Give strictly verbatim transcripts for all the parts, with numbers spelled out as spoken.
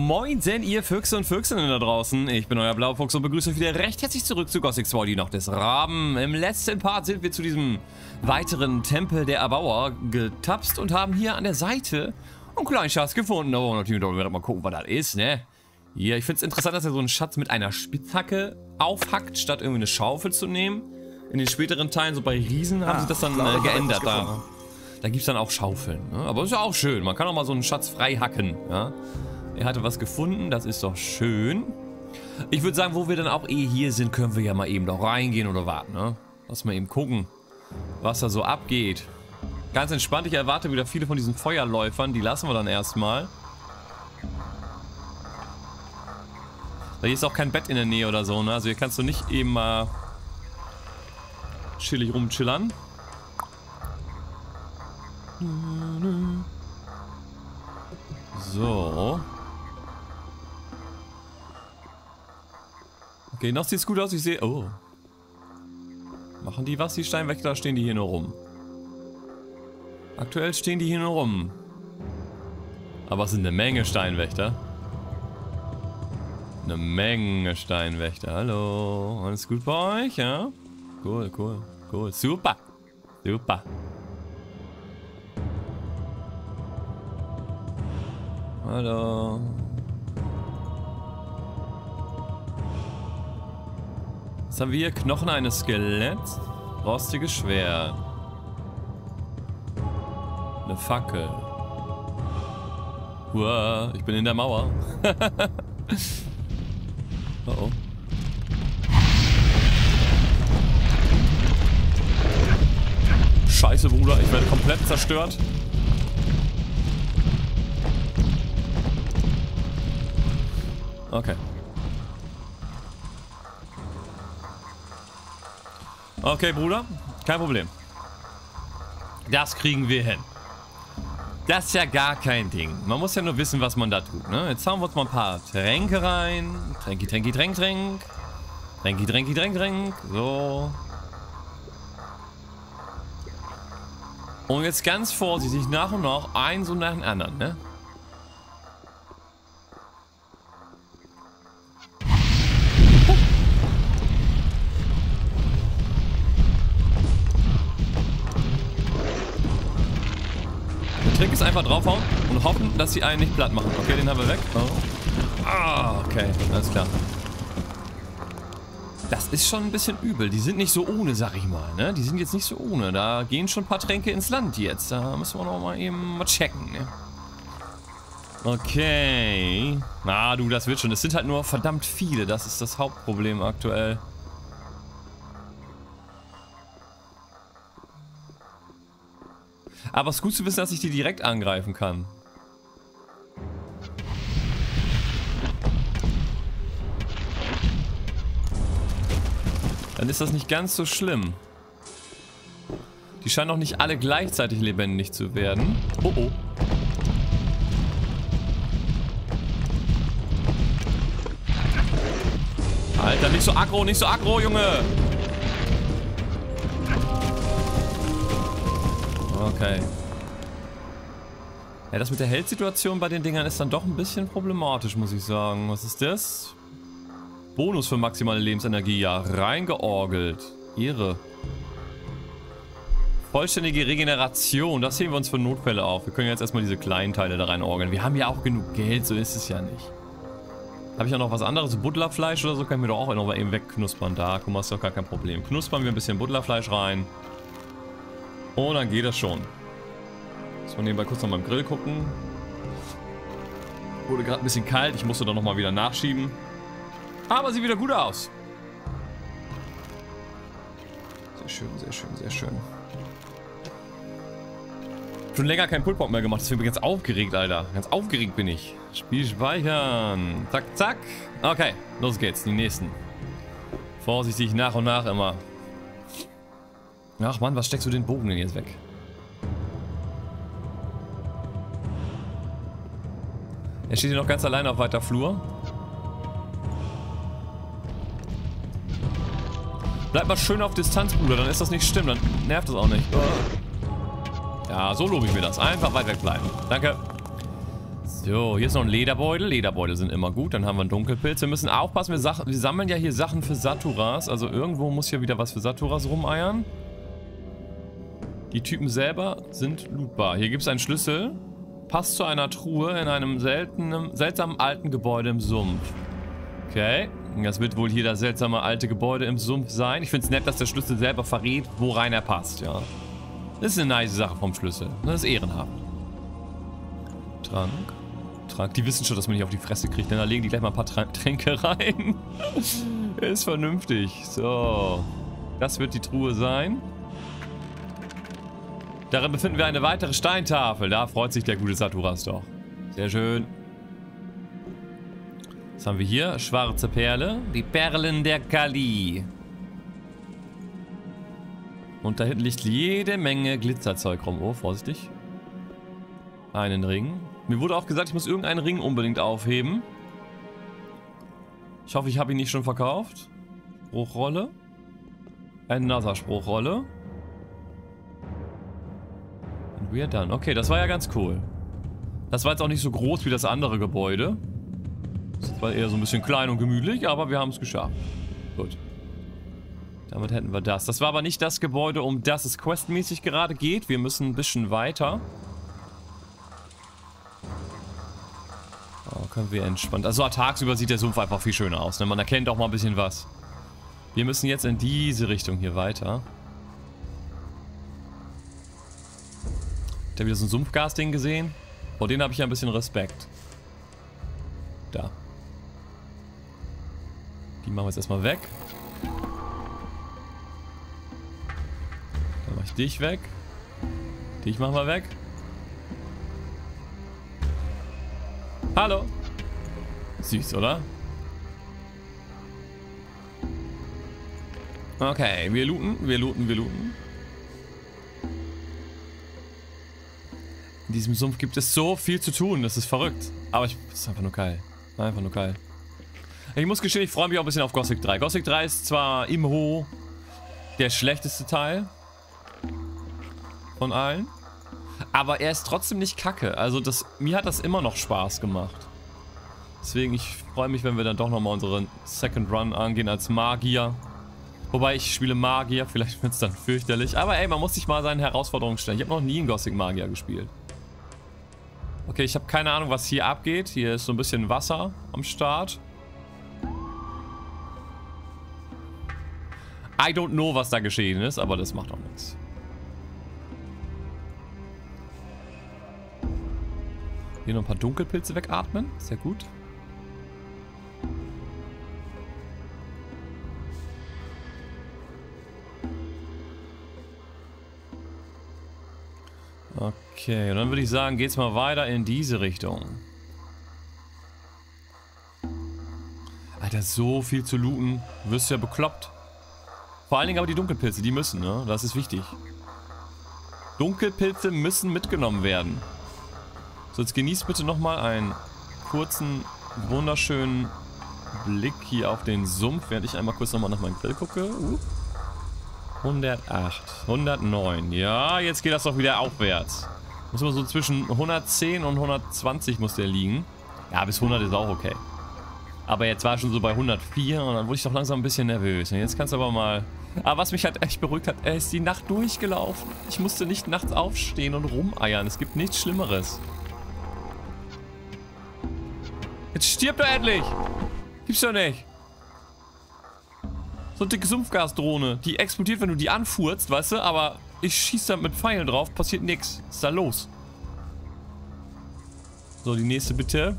Moinsen, ihr Füchse und Füchsinnen da draußen. Ich bin euer Blaufuchs und begrüße euch wieder recht herzlich zurück zu Gothic zwei, die Nacht des Raben. Im letzten Part sind wir zu diesem weiteren Tempel der Erbauer getapst und haben hier an der Seite einen kleinen Schatz gefunden. Aber natürlich mal gucken, was das ist, ne? Hier, ich finde es interessant, dass er so einen Schatz mit einer Spitzhacke aufhackt, statt irgendwie eine Schaufel zu nehmen. In den späteren Teilen, so bei Riesen, haben ah, sie das dann äh, geändert. Da, da gibt es dann auch Schaufeln. Ne? Aber ist ja auch schön. Man kann auch mal so einen Schatz frei hacken. Ja? Er hatte was gefunden, das ist doch schön. Ich würde sagen, wo wir dann auch eh hier sind, können wir ja mal eben doch reingehen oder warten. Ne? Lass mal eben gucken, was da so abgeht. Ganz entspannt, ich erwarte wieder viele von diesen Feuerläufern. Die lassen wir dann erstmal. Da hier ist auch kein Bett in der Nähe oder so, ne? Also hier kannst du nicht eben mal chillig rumchillern. So. Okay, noch sieht's gut aus. Ich sehe... Oh. Machen die was, die Steinwächter? Stehen die hier nur rum? Aktuell stehen die hier nur rum. Aber es sind eine Menge Steinwächter. Eine Menge Steinwächter. Hallo. Alles gut bei euch, ja? Cool, cool, cool. Super. Super. Hallo. Was haben wir hier? Knochen eines Skeletts. Rostiges Schwert. Eine Fackel. Uah, ich bin in der Mauer. Oh oh. Scheiße, Bruder, ich werde komplett zerstört. Okay. Okay, Bruder, kein Problem. Das kriegen wir hin. Das ist ja gar kein Ding. Man muss ja nur wissen, was man da tut, ne? Jetzt hauen wir uns mal ein paar Tränke rein. Tränki, Tränki, Tränk, Tränk. Tränki, Tränki, Tränk, Tränk. So. Und jetzt ganz vorsichtig nach und nach einen so nach dem anderen, ne? Der Trick ist einfach draufhauen und hoffen, dass sie einen nicht platt machen. Okay, den haben wir weg. Oh. Ah, okay, alles klar. Das ist schon ein bisschen übel. Die sind nicht so ohne, sag ich mal, ne? Die sind jetzt nicht so ohne. Da gehen schon ein paar Tränke ins Land jetzt. Da müssen wir noch mal eben mal checken, ne? Okay. Na, du, das wird schon. Es sind halt nur verdammt viele. Das ist das Hauptproblem aktuell. Aber es ist gut zu wissen, dass ich die direkt angreifen kann. Dann ist das nicht ganz so schlimm. Die scheinen auch nicht alle gleichzeitig lebendig zu werden. Oh oh. Alter, nicht so aggro, nicht so aggro, Junge! Okay. Ja, das mit der Health-Situation bei den Dingern ist dann doch ein bisschen problematisch, muss ich sagen. Was ist das? Bonus für maximale Lebensenergie, ja, reingeorgelt. Ehre. Vollständige Regeneration, das heben wir uns für Notfälle auf. Wir können jetzt erstmal diese kleinen Teile da reinorgeln. Wir haben ja auch genug Geld, so ist es ja nicht. Habe ich auch noch was anderes? Butlerfleisch oder so? Können wir doch auch noch eben wegknuspern. Da, guck mal, ist doch gar kein Problem. Knuspern wir ein bisschen Butlerfleisch rein. Und dann geht das schon. Muss man nebenbei kurz noch beim Grill gucken. Wurde gerade ein bisschen kalt, ich musste dann nochmal wieder nachschieben. Aber sieht wieder gut aus. Sehr schön, sehr schön, sehr schön. Schon länger kein Pullpop mehr gemacht, deswegen bin ich ganz aufgeregt, Alter. Ganz aufgeregt bin ich. Spiel speichern. Zack, zack. Okay, los geht's, die nächsten. Vorsichtig, nach und nach immer. Ach Mann, was steckst du den Bogen denn jetzt weg? Er steht hier noch ganz alleine auf weiter Flur. Bleib mal schön auf Distanz, Bruder, dann ist das nicht schlimm, dann nervt das auch nicht. Ja, so lobe ich mir das. Einfach weit weg bleiben. Danke. So, hier ist noch ein Lederbeutel. Lederbeutel sind immer gut. Dann haben wir einen Dunkelpilz. Wir müssen aufpassen, wir, Sach wir sammeln ja hier Sachen für Saturas. Also irgendwo muss hier wieder was für Saturas rumeiern. Die Typen selber sind lootbar. Hier gibt es einen Schlüssel. Passt zu einer Truhe in einem seltenen, seltsamen alten Gebäude im Sumpf. Okay. Das wird wohl hier das seltsame alte Gebäude im Sumpf sein. Ich finde es nett, dass der Schlüssel selber verrät, wo rein er passt, ja. Das ist eine nice Sache vom Schlüssel. Das ist ehrenhaft. Trank. Trank. Die wissen schon, dass man nicht auf die Fresse kriegt, denn da legen die gleich mal ein paar Tränke rein. Ist vernünftig. So. Das wird die Truhe sein. Darin befinden wir eine weitere Steintafel. Da freut sich der gute Saturas doch. Sehr schön. Was haben wir hier? Schwarze Perle. Die Perlen der Kali. Und da hinten liegt jede Menge Glitzerzeug rum. Oh, vorsichtig. Einen Ring. Mir wurde auch gesagt, ich muss irgendeinen Ring unbedingt aufheben. Ich hoffe, ich habe ihn nicht schon verkauft. Spruchrolle. Another Spruchrolle. Und we are done. Okay, das war ja ganz cool. Das war jetzt auch nicht so groß wie das andere Gebäude. Das war eher so ein bisschen klein und gemütlich, aber wir haben es geschafft. Gut. Damit hätten wir das. Das war aber nicht das Gebäude, um das es questmäßig gerade geht. Wir müssen ein bisschen weiter. Oh, können wir entspannt. Also tagsüber sieht der Sumpf einfach viel schöner aus. Ne? Man erkennt auch mal ein bisschen was. Wir müssen jetzt in diese Richtung hier weiter. Habt ihr wieder so ein Sumpfgas-Ding gesehen? Vor denen habe ich ja ein bisschen Respekt. Da. Die machen wir jetzt erstmal weg. Dann mache ich dich weg. Dich machen wir weg. Hallo. Süß, oder? Okay, wir looten, wir looten, wir looten. In diesem Sumpf gibt es so viel zu tun, das ist verrückt. Aber ich, das ist einfach nur geil. Einfach nur geil. Ich muss gestehen, ich freue mich auch ein bisschen auf Gothic drei. Gothic drei ist zwar im Ho der schlechteste Teil von allen, aber er ist trotzdem nicht kacke. Also das, mir hat das immer noch Spaß gemacht. Deswegen, ich freue mich, wenn wir dann doch nochmal unseren Second Run angehen als Magier. Wobei, ich spiele Magier, vielleicht wird es dann fürchterlich. Aber ey, man muss sich mal seinen Herausforderungen stellen. Ich habe noch nie einen Gothic Magier gespielt. Okay, ich habe keine Ahnung, was hier abgeht. Hier ist so ein bisschen Wasser am Start. I don't know, was da geschehen ist, aber das macht auch nichts. Hier noch ein paar Dunkelpilze wegatmen. Sehr gut. Okay, und dann würde ich sagen, geht's mal weiter in diese Richtung. Alter, so viel zu looten. Du wirst ja bekloppt. Vor allen Dingen aber die Dunkelpilze, die müssen, ne? Das ist wichtig. Dunkelpilze müssen mitgenommen werden. So, jetzt genießt bitte nochmal einen kurzen, wunderschönen Blick hier auf den Sumpf, während ich einmal kurz nochmal nach meinem Grill gucke. Uh. hundertacht, hundertneun. Ja, jetzt geht das doch wieder aufwärts. Muss man so zwischen hundertzehn und hundertzwanzig muss der liegen. Ja, bis hundert ist auch okay. Aber jetzt war er schon so bei hundertvier und dann wurde ich doch langsam ein bisschen nervös. Und jetzt kannst du aber mal... Aber was mich halt echt beruhigt hat, er ist die Nacht durchgelaufen. Ich musste nicht nachts aufstehen und rumeiern. Es gibt nichts Schlimmeres. Jetzt stirbt er endlich! Gibt's doch nicht. So eine dicke Sumpfgasdrohne. Die explodiert, wenn du die anfurzt, weißt du? Aber ich schieße da mit Pfeilen drauf, passiert nichts. Was ist da los? So, die nächste bitte.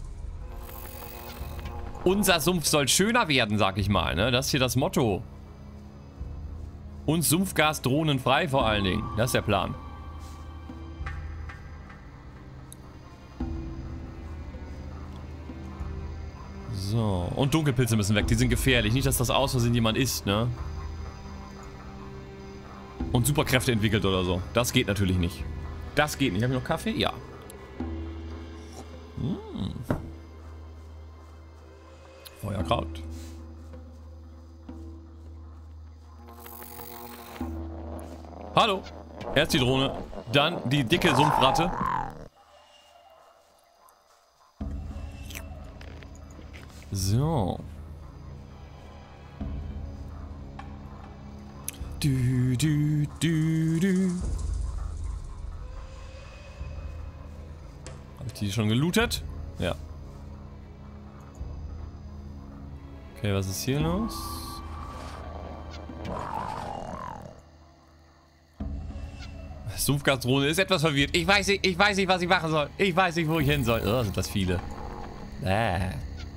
Unser Sumpf soll schöner werden, sag ich mal, ne? Das ist hier das Motto. Und Sumpfgasdrohnen frei vor allen Dingen. Das ist der Plan. So, und Dunkelpilze müssen weg. Die sind gefährlich. Nicht, dass das aus Versehen jemand isst, ne? Und Superkräfte entwickelt oder so. Das geht natürlich nicht. Das geht nicht. Habe ich noch Kaffee? Ja. Mmh. Feuerkraut. Hallo. Erst die Drohne, dann die dicke Sumpfratte. So. Du, du, du, du. Habe ich die schon gelootet? Ja. Okay, was ist hier los? Sumpfgasdrohne ist etwas verwirrt. Ich weiß nicht, ich weiß nicht, was ich machen soll. Ich weiß nicht, wo ich hin soll. Oh, sind das viele. Äh.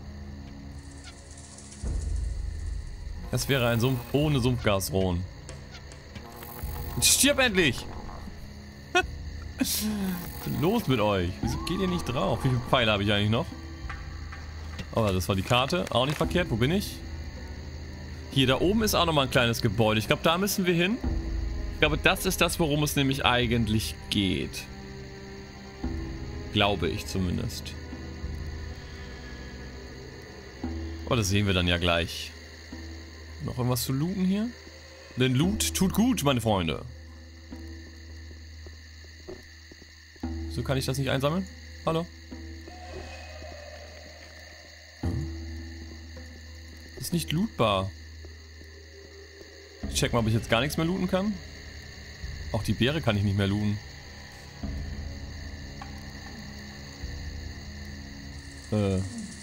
Das wäre ein Sumpf ohne Sumpfgasdrohnen. Stirb endlich! Was ist denn los mit euch? Wieso geht ihr nicht drauf? Wie viele Pfeile habe ich eigentlich noch? Oh, das war die Karte. Auch nicht verkehrt. Wo bin ich? Hier, da oben ist auch nochmal ein kleines Gebäude. Ich glaube, da müssen wir hin. Ich glaube, das ist das, worum es nämlich eigentlich geht. Glaube ich zumindest. Oh, das sehen wir dann ja gleich. Noch irgendwas zu looten hier? Denn Loot tut gut, meine Freunde. So kann ich das nicht einsammeln? Hallo? Das ist nicht lootbar. Ich check mal, ob ich jetzt gar nichts mehr looten kann. Auch die Beere kann ich nicht mehr looten. Äh.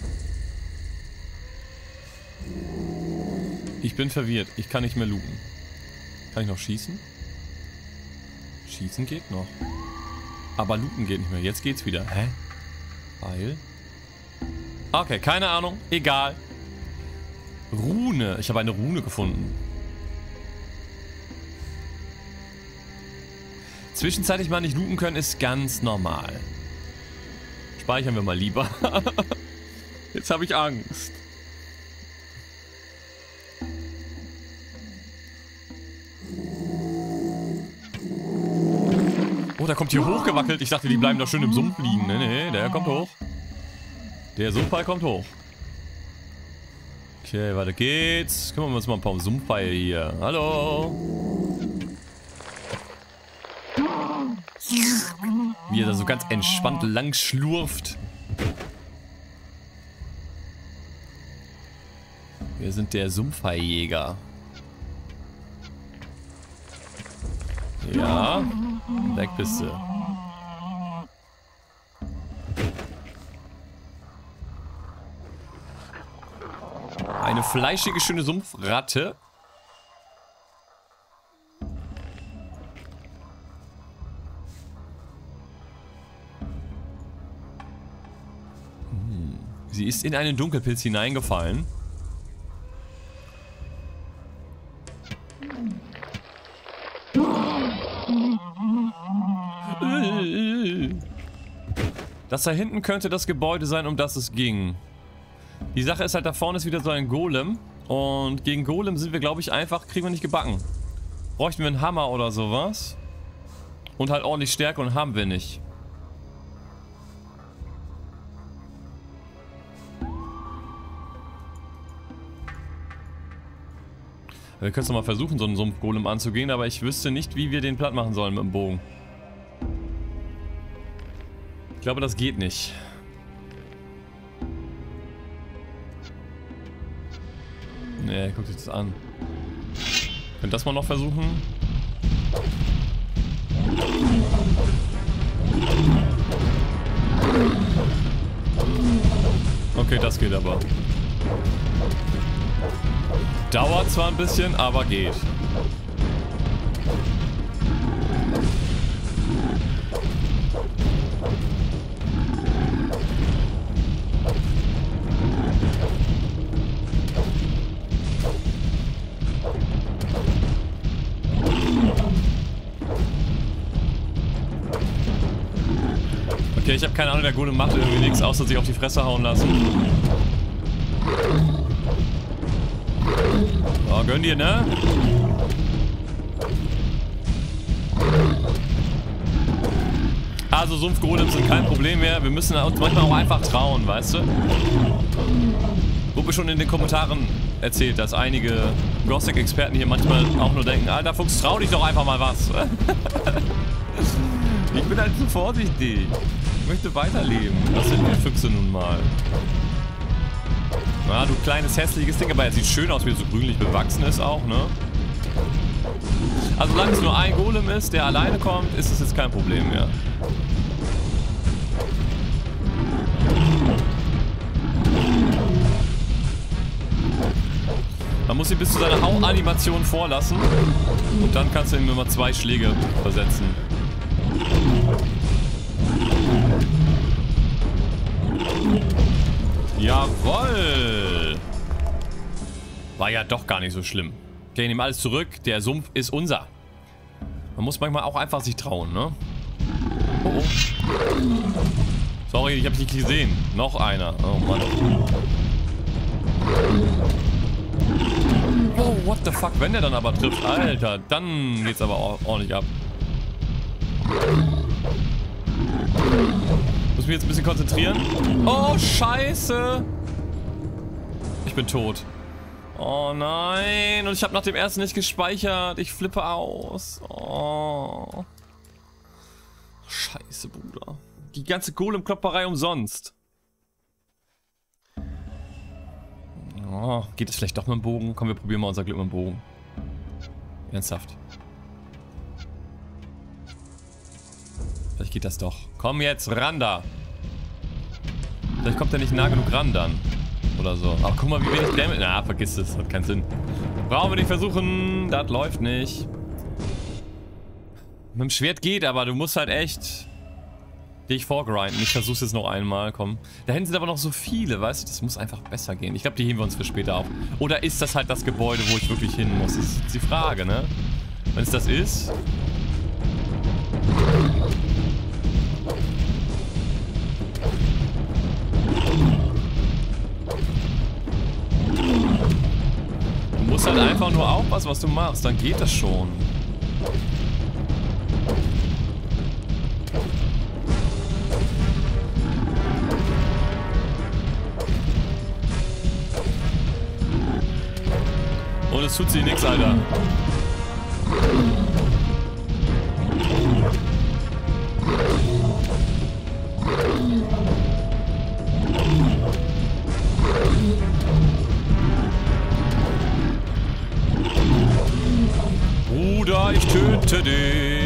Ich bin verwirrt. Ich kann nicht mehr looten. Kann ich noch schießen? Schießen geht noch. Aber looten geht nicht mehr. Jetzt geht's wieder. Hä? Weil? Okay, keine Ahnung. Egal. Rune. Ich habe eine Rune gefunden. Zwischenzeitlich mal nicht looten können ist ganz normal. Speichern wir mal lieber. Jetzt habe ich Angst. Oh, der kommt hier hochgewackelt. Ich dachte, die bleiben da schön im Sumpf liegen. Nee, nee, der kommt hoch. Der Sumpfball kommt hoch. Okay, weiter geht's. Kümmern wir uns mal ein paar Sumpfbeile hier. Hallo. Wie er da so ganz entspannt lang schlurft. Wir sind der Sumpfhaijäger. Ja. Weg bist du. Eine fleischige, schöne Sumpfratte. Hm. Sie ist in einen Dunkelpilz hineingefallen. Das da hinten könnte das Gebäude sein, um das es ging. Die Sache ist halt, da vorne ist wieder so ein Golem. Und gegen Golem sind wir, glaube ich, einfach, kriegen wir nicht gebacken. Bräuchten wir einen Hammer oder sowas. Und halt ordentlich Stärke und haben wir nicht. Wir können es mal versuchen, so einen Sumpfgolem anzugehen, aber ich wüsste nicht, wie wir den platt machen sollen mit dem Bogen. Ich glaube, das geht nicht. Nee, guck dich das an. Könnt das mal noch versuchen? Okay, das geht aber. Dauert zwar ein bisschen, aber geht. Okay, ich habe keine Ahnung, der Golem macht irgendwie nichts, außer sich auf die Fresse hauen lassen. Oh, gönn dir, ne? Also Sumpfgolems sind kein Problem mehr. Wir müssen uns manchmal auch einfach trauen, weißt du? Wurde schon in den Kommentaren erzählt, dass einige Gothic-Experten hier manchmal auch nur denken, Alter Fuchs, trau dich doch einfach mal was. Ich bin halt zu vorsichtig. Ich möchte weiterleben. Das sind wir Füchse nun mal. Na, du kleines hässliches Ding, aber er sieht schön aus, wie er so grünlich bewachsen ist auch, ne? Also solange es nur ein Golem ist, der alleine kommt, ist es jetzt kein Problem mehr. Man muss ihn bis zu seiner Hauanimation vorlassen und dann kannst du ihm immer zwei Schläge versetzen. Jawoll! War ja doch gar nicht so schlimm. Okay, nehmen alles zurück. Der Sumpf ist unser. Man muss manchmal auch einfach sich trauen, ne? Oh, oh. Sorry, ich hab's nicht gesehen. Noch einer. Oh Mann. Oh, what the fuck? Wenn der dann aber trifft, Alter, dann geht's aber auch ordentlich ab. Muss mich jetzt ein bisschen konzentrieren. Oh, scheiße. Ich bin tot. Oh nein. Und ich habe nach dem ersten nicht gespeichert. Ich flippe aus. Oh. Scheiße, Bruder. Die ganze Golem-Klopperei umsonst. Oh, geht es vielleicht doch mit dem Bogen? Komm, wir probieren mal unser Glück mit dem Bogen. Ernsthaft. Vielleicht geht das doch. Komm jetzt, ran da. Vielleicht kommt er nicht nah genug ran dann. Oder so. Ach, guck mal, wie wenig Damage. Na, vergiss es. Hat keinen Sinn. Brauchen wir nicht versuchen. Das läuft nicht. Mit dem Schwert geht, aber du musst halt echt dich vorgrinden. Ich versuch's jetzt noch einmal. Komm. Da hinten sind aber noch so viele, weißt du? Das muss einfach besser gehen. Ich glaube, die heben wir uns für später auf. Oder ist das halt das Gebäude, wo ich wirklich hin muss? Das ist die Frage, ne? Wenn es das ist... Du musst halt einfach nur aufpassen, was du machst, dann geht das schon. Und es tut sich nichts, Alter. Bruder, ich töte dich.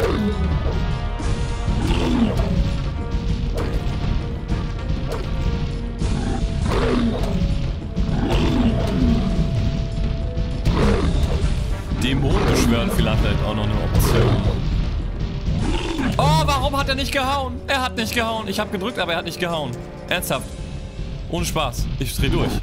Dämonen beschwören vielleicht auch noch eine Option. Oh, warum hat er nicht gehauen? Er hat nicht gehauen. Ich habe gedrückt, aber er hat nicht gehauen. Ernsthaft. Ohne Spaß. Ich dreh durch.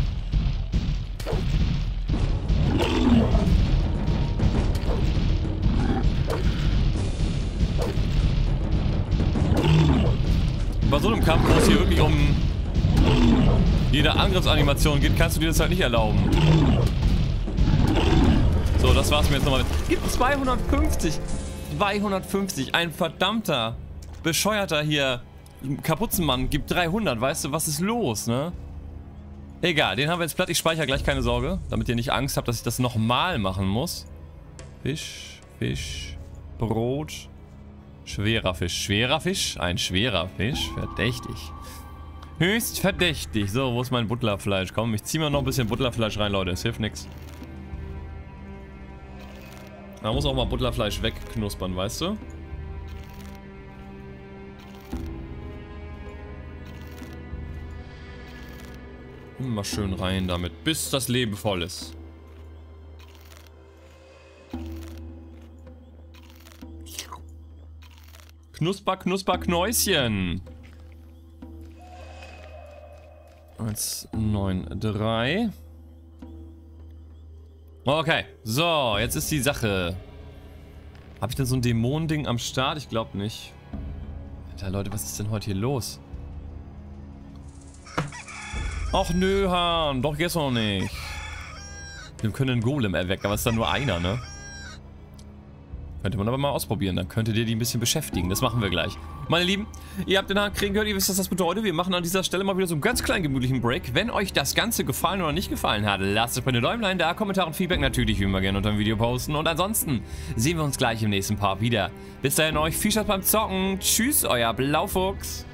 Bei so einem Kampf, wo es hier wirklich um jede Angriffsanimation geht, kannst du dir das halt nicht erlauben. So, das war's mir jetzt nochmal. Gibt zweihundertfünfzig. zweihundertfünfzig. Ein verdammter, bescheuerter hier Kapuzenmann gibt dreihundert. Weißt du, was ist los, ne? Egal, den haben wir jetzt platt. Ich speichere gleich, keine Sorge. Damit ihr nicht Angst habt, dass ich das nochmal machen muss. Fisch, Fisch, Brot. Schwerer Fisch. Schwerer Fisch? Ein schwerer Fisch? Verdächtig. Höchst verdächtig. So, wo ist mein Butlerfleisch? Komm, ich ziehe mir noch ein bisschen Butlerfleisch rein, Leute. Es hilft nichts. Da muss auch mal Butlerfleisch wegknuspern, weißt du? Immer schön rein damit, bis das Leben voll ist. Knusper, Knusper, Knäuschen. eins, neun, drei. Okay, so, jetzt ist die Sache. Habe ich denn so ein Dämonending am Start? Ich glaube nicht. Alter, Leute, was ist denn heute hier los? Ach nö, Hahn, doch jetzt noch nicht. Wir können einen Golem erwecken, aber es ist dann nur einer, ne? Könnte man aber mal ausprobieren, dann könntet ihr die ein bisschen beschäftigen. Das machen wir gleich. Meine Lieben, ihr habt den Hahn kriegen gehört, ihr wisst, was das bedeutet. Wir machen an dieser Stelle mal wieder so einen ganz kleinen gemütlichen Break. Wenn euch das Ganze gefallen oder nicht gefallen hat, lasst euch bei den Däumlein da, Kommentare und Feedback natürlich wie immer gerne unter dem Video posten. Und ansonsten sehen wir uns gleich im nächsten Part wieder. Bis dahin euch viel Spaß beim Zocken. Tschüss, euer Blaufuchs.